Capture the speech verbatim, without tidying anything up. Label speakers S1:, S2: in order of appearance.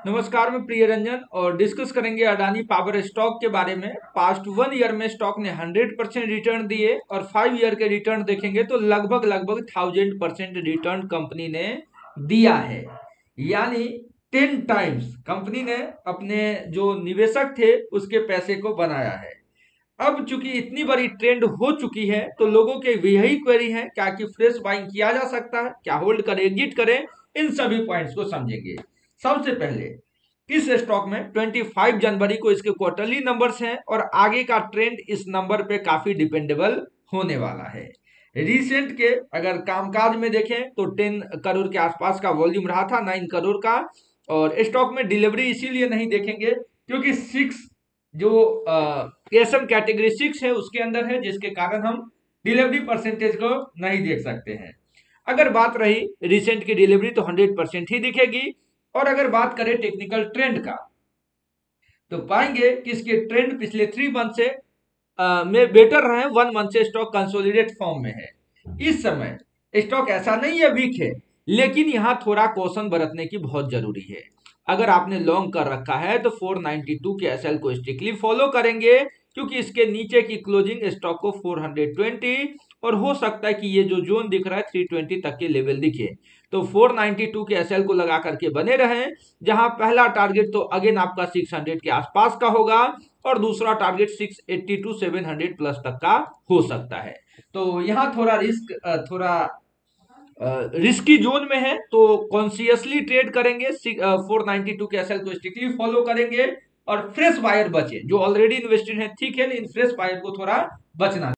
S1: नमस्कार, मैं प्रिय रंजन और डिस्कस करेंगे अडानी पावर स्टॉक के बारे में। पास्ट वन ईयर में स्टॉक ने हंड्रेड परसेंट रिटर्न दिए और फाइव ईयर के रिटर्न देखेंगे तो लगभग लगभग थाउजेंड परसेंट रिटर्न कंपनी ने दिया है। यानी टेन टाइम्स कंपनी ने अपने जो निवेशक थे उसके पैसे को बनाया है। अब चूंकि इतनी बड़ी ट्रेंड हो चुकी है तो लोगों के यही क्वेरी है, क्या कि फ्रेश बाइंग किया जा सकता है, क्या होल्ड करें, एग्जिट करें, इन सभी पॉइंट्स को समझेंगे। सबसे पहले इस स्टॉक में पच्चीस जनवरी को इसके क्वार्टरली नंबर्स हैं और आगे का ट्रेंड इस नंबर पे काफी डिपेंडेबल होने वाला है। रिसेंट के अगर कामकाज में देखें तो टेन करोड़ के आसपास का वॉल्यूम रहा था, नाइन करोड़ का। और स्टॉक में डिलीवरी इसीलिए नहीं देखेंगे क्योंकि सिक्स जो एसएम कैटेगरी सिक्स है उसके अंदर है, जिसके कारण हम डिलीवरी परसेंटेज को नहीं देख सकते हैं। अगर बात रही रिसेंट की डिलीवरी तो हंड्रेड परसेंट ही दिखेगी। और अगर बात करें टेक्निकल ट्रेंड का तो पाएंगे कि इसके ट्रेंड पिछले थ्री मंथ से आ, में बेटर रहे। वन मंथ से स्टॉक कंसोलिडेट फॉर्म में है। इस समय स्टॉक ऐसा नहीं है वीक है, लेकिन यहां थोड़ा कॉशन बरतने की बहुत जरूरी है। अगर आपने लॉन्ग कर रखा है तो फोर नाइंटी टू के एसएल को स्ट्रिक्टली फॉलो करेंगे क्योंकि इसके नीचे की क्लोजिंग स्टॉक को फोर ट्वेंटी और हो सकता है कि ये जो जोन दिख रहा है थ्री ट्वेंटी तक के लेवल दिखे। तो फोर नाइंटी टू के एसएल को लगा करके बने रहें, जहां पहला टारगेट तो अगेन आपका सिक्स हंड्रेड के आसपास का होगा और दूसरा target six eighty two seven hundred plus तक का हो सकता है। तो यहां थोड़ा रिस्क थोड़ा रिस्की जोन में है, तो कॉन्सियसली ट्रेड करेंगे। फोर नाइंटी टू के एसएल को स्ट्रिक्टली फॉलो करेंगे और फ्रेश बायर बचे। जो ऑलरेडी इन्वेस्टेड है ठीक है, लेकिन फ्रेश बायर को थोड़ा बचना